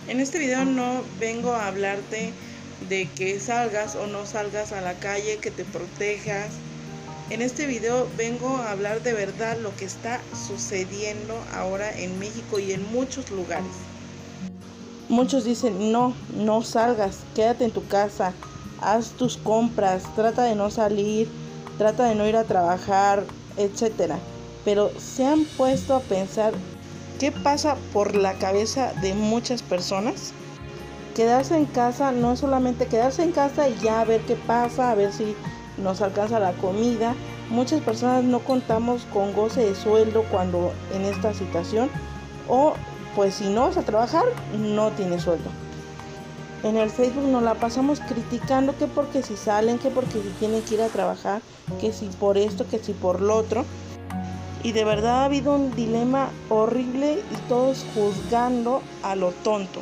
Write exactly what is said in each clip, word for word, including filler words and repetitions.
En este video no vengo a hablarte de que salgas o no salgas a la calle, que te protejas. En este video vengo a hablar de verdad lo que está sucediendo ahora en México y en muchos lugares. Muchos dicen, no, no salgas, quédate en tu casa, haz tus compras, trata de no salir, trata de no ir a trabajar, etcétera. Pero ¿se han puesto a pensar qué pasa por la cabeza de muchas personas? Quedarse en casa no es solamente quedarse en casa y ya a ver qué pasa, a ver si nos alcanza la comida. Muchas personas no contamos con goce de sueldo cuando en esta situación, o pues si no vas a trabajar no tienes sueldo. En el Facebook nos la pasamos criticando que porque si salen, que porque si tienen que ir a trabajar, que si por esto, que si por lo otro. Y de verdad ha habido un dilema horrible y todos juzgando a lo tonto.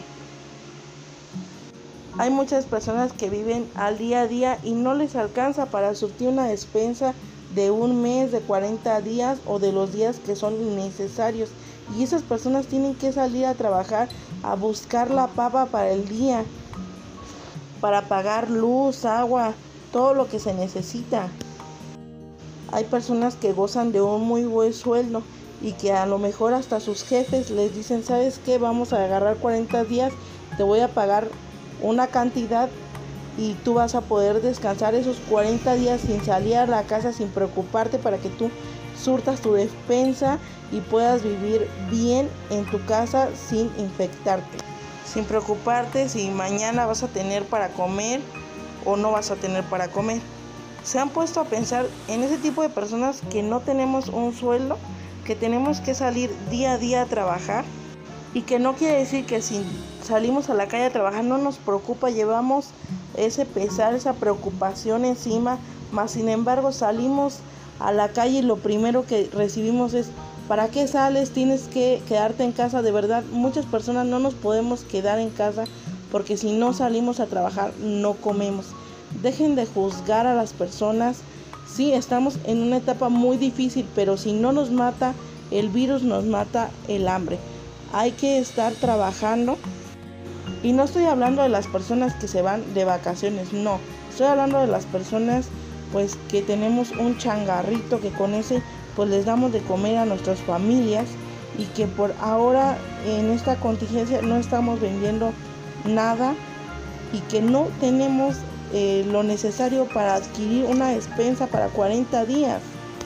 Hay muchas personas que viven al día a día y no les alcanza para surtir una despensa de un mes, de cuarenta días o de los días que son necesarios. Y esas personas tienen que salir a trabajar, a buscar la papa para el día, para pagar luz, agua, todo lo que se necesita. Hay personas que gozan de un muy buen sueldo y que a lo mejor hasta sus jefes les dicen, ¿sabes qué? Vamos a agarrar cuarenta días, te voy a pagar una cantidad y tú vas a poder descansar esos cuarenta días sin salir a la casa, sin preocuparte, para que tú surtas tu despensa y puedas vivir bien en tu casa sin infectarte, sin preocuparte si mañana vas a tener para comer o no vas a tener para comer. ¿Se han puesto a pensar en ese tipo de personas que no tenemos un sueldo, que tenemos que salir día a día a trabajar? Y que no quiere decir que si salimos a la calle a trabajar no nos preocupa, llevamos ese pesar, esa preocupación encima, más sin embargo salimos a la calle y lo primero que recibimos es, ¿para qué sales? Tienes que quedarte en casa. De verdad, muchas personas no nos podemos quedar en casa porque si no salimos a trabajar no comemos. Dejen de juzgar a las personas. Sí, estamos en una etapa muy difícil, pero si no nos mata el virus, nos mata el hambre. Hay que estar trabajando. Y no estoy hablando de las personas que se van de vacaciones, no. Estoy hablando de las personas pues que tenemos un changarrito, que con ese pues les damos de comer a nuestras familias, y que por ahora en esta contingencia no estamos vendiendo nada y que no tenemos eh, lo necesario para adquirir una despensa para cuarenta días.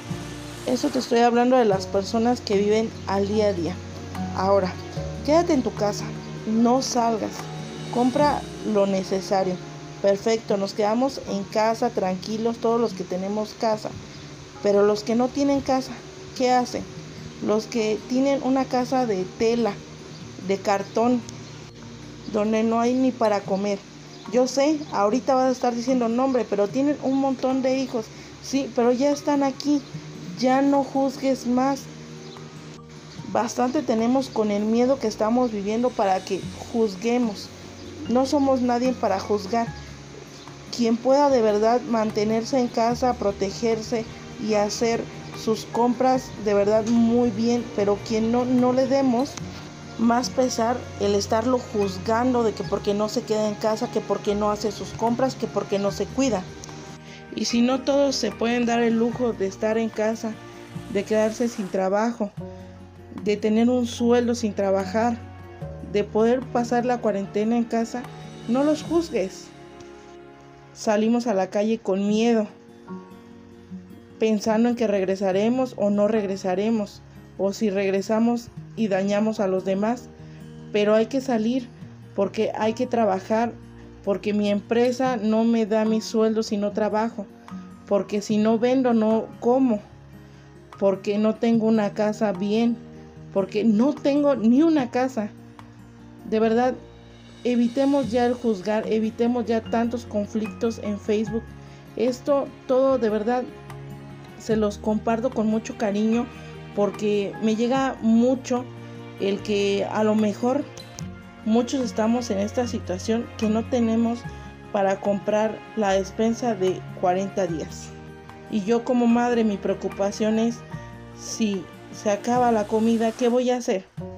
Eso te estoy hablando de las personas que viven al día a día. Ahora, quédate en tu casa, no salgas, compra lo necesario. Perfecto, nos quedamos en casa tranquilos todos los que tenemos casa, pero los que no tienen casa, ¿qué hacen? Los que tienen una casa de tela, de cartón, donde no hay ni para comer. Yo sé, ahorita vas a estar diciendo, no hombre, pero tienen un montón de hijos. Sí, pero ya están aquí, ya no juzgues más. Bastante tenemos con el miedo que estamos viviendo para que juzguemos. No somos nadie para juzgar. Quien pueda de verdad mantenerse en casa, protegerse y hacer sus compras de verdad muy bien, pero quien no, no le demos más pesar el estarlo juzgando de que porque no se queda en casa, que porque no hace sus compras, que porque no se cuida. Y si no todos se pueden dar el lujo de estar en casa, de quedarse sin trabajo, de tener un sueldo sin trabajar, de poder pasar la cuarentena en casa, no los juzgues. Salimos a la calle con miedo, pensando en que regresaremos o no regresaremos, o si regresamos y dañamos a los demás. Pero hay que salir porque hay que trabajar, porque mi empresa no me da mi sueldo si no trabajo, porque si no vendo no como, porque no tengo una casa bien, porque no tengo ni una casa. De verdad, evitemos ya el juzgar, evitemos ya tantos conflictos en Facebook. Esto todo de verdad se los comparto con mucho cariño, porque me llega mucho el que a lo mejor muchos estamos en esta situación que no tenemos para comprar la despensa de cuarenta días. Y yo como madre, mi preocupación es, si se acaba la comida, ¿qué voy a hacer?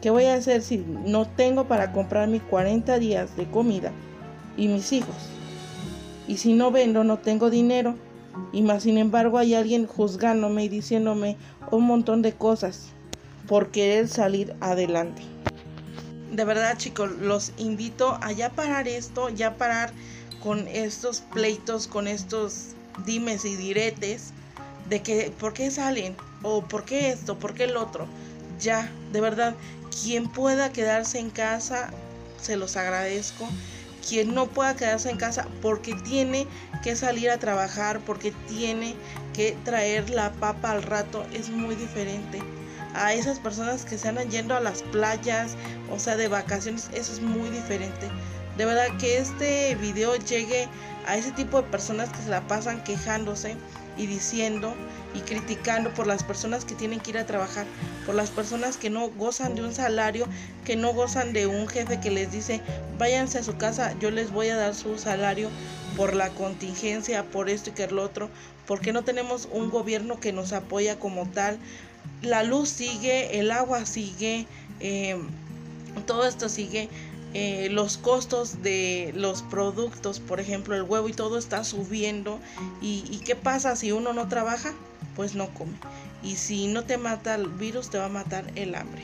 ¿Qué voy a hacer si no tengo para comprar mis cuarenta días de comida y mis hijos? Y si no vendo, no tengo dinero. Y más sin embargo hay alguien juzgándome y diciéndome un montón de cosas por querer salir adelante. De verdad, chicos, los invito a ya parar esto, ya parar con estos pleitos, con estos dimes y diretes de que ¿por qué salen? O ¿por qué esto? ¿Por qué el otro? Ya, de verdad, quien pueda quedarse en casa, se los agradezco. Quien no pueda quedarse en casa porque tiene que salir a trabajar, porque tiene que traer la papa al rato, es muy diferente a esas personas que se andan yendo a las playas, o sea, de vacaciones. Eso es muy diferente. De verdad que este video llegue a ese tipo de personas que se la pasan quejándose y diciendo y criticando por las personas que tienen que ir a trabajar, por las personas que no gozan de un salario, que no gozan de un jefe que les dice váyanse a su casa, yo les voy a dar su salario por la contingencia, por esto y que lo otro, porque no tenemos un gobierno que nos apoya como tal. La luz sigue, el agua sigue, eh, todo esto sigue. Eh, los costos de los productos, por ejemplo el huevo y todo está subiendo. ¿Y, y qué pasa si uno no trabaja? Pues no come. Y si no te mata el virus, te va a matar el hambre.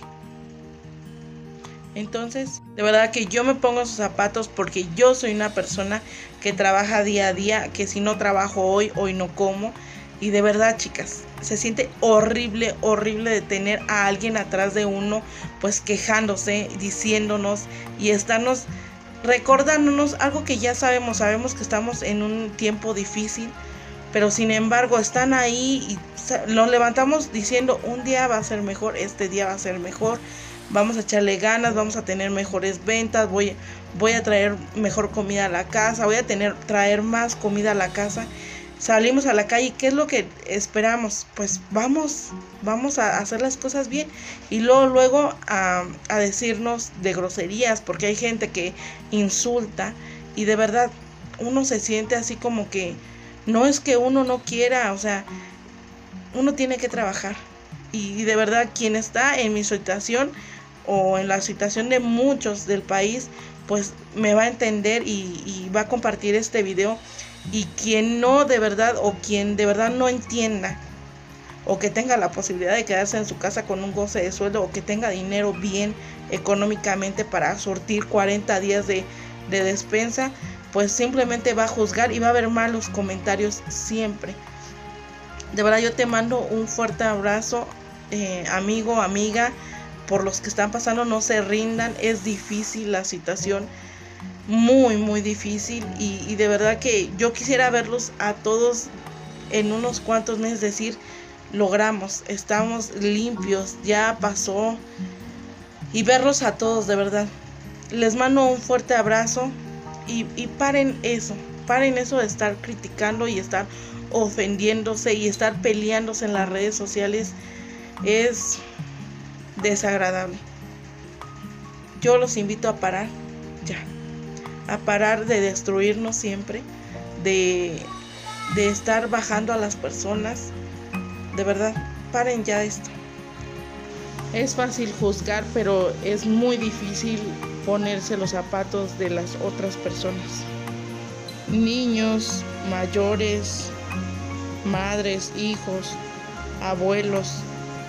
Entonces, de verdad que yo me pongo sus zapatos porque yo soy una persona que trabaja día a día, que si no trabajo hoy, hoy no como. Y de verdad, chicas, se siente horrible, horrible de tener a alguien atrás de uno, pues quejándose, diciéndonos y estarnos recordándonos algo que ya sabemos. Sabemos que estamos en un tiempo difícil, pero sin embargo están ahí y nos levantamos diciendo un día va a ser mejor, este día va a ser mejor, vamos a echarle ganas, vamos a tener mejores ventas, voy, voy a traer mejor comida a la casa, voy a tener, traer más comida a la casa. Salimos a la calle, ¿qué es lo que esperamos? Pues vamos, vamos a hacer las cosas bien. Y luego, luego a, a decirnos de groserías, porque hay gente que insulta y de verdad uno se siente así como que no es que uno no quiera, o sea, uno tiene que trabajar. Y, y de verdad quien está en mi situación o en la situación de muchos del país, pues me va a entender y, y va a compartir este video. Y quien no de verdad o quien de verdad no entienda o que tenga la posibilidad de quedarse en su casa con un goce de sueldo o que tenga dinero bien económicamente para surtir cuarenta días de, de despensa, pues simplemente va a juzgar y va a haber malos comentarios siempre. De verdad yo te mando un fuerte abrazo, eh, amigo, amiga. Por los que están pasando, no se rindan, es difícil la situación, muy muy difícil y, y de verdad que yo quisiera verlos a todos en unos cuantos meses, decir logramos, estamos limpios, ya pasó, y verlos a todos. De verdad les mando un fuerte abrazo y, y paren eso, paren eso de estar criticando y estar ofendiéndose y estar peleándose en las redes sociales. Es desagradable. Yo los invito a parar ya, a parar de destruirnos siempre, de, de estar bajando a las personas. De verdad, paren ya esto. Es fácil juzgar, pero es muy difícil ponerse los zapatos de las otras personas. Niños, mayores, madres, hijos, abuelos.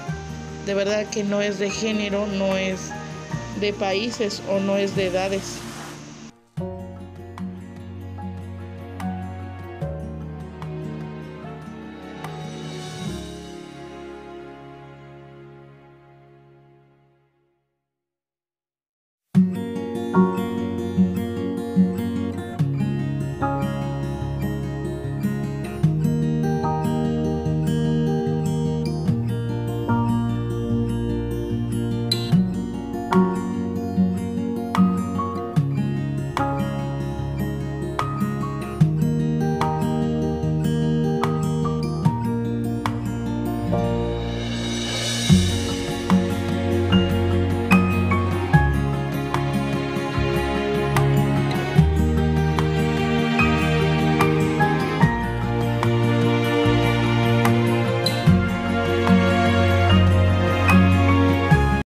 De verdad que no es de género, no es de países o no es de edades.